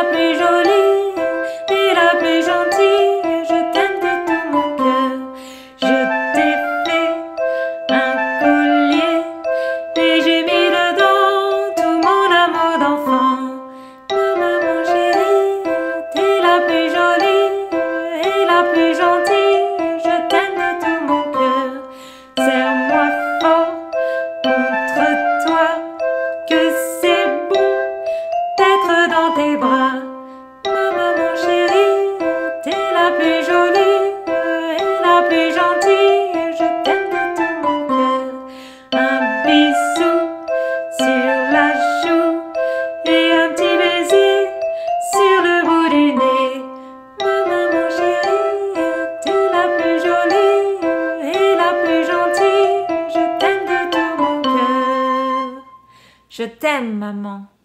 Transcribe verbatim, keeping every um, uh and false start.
plus jolie et la plus gentille. Je t'aime de tout mon cœur. Je t'ai fait un collier et j'ai mis dedans tout mon amour d'enfant. Ma maman chérie, t'es la plus jolie et la plus gentille. Je t'aime de tout mon cœur. Serre-moi fort contre toi, que c'est bon d'être dans tes bras. Ma maman chérie, t'es la plus jolie et la plus gentille. Je t'aime de tout mon cœur. Un bisou sur la joue et un petit baiser sur le bout du nez. Ma maman chérie, t'es la plus jolie et la plus gentille. Je t'aime de tout mon cœur. Je t'aime, maman.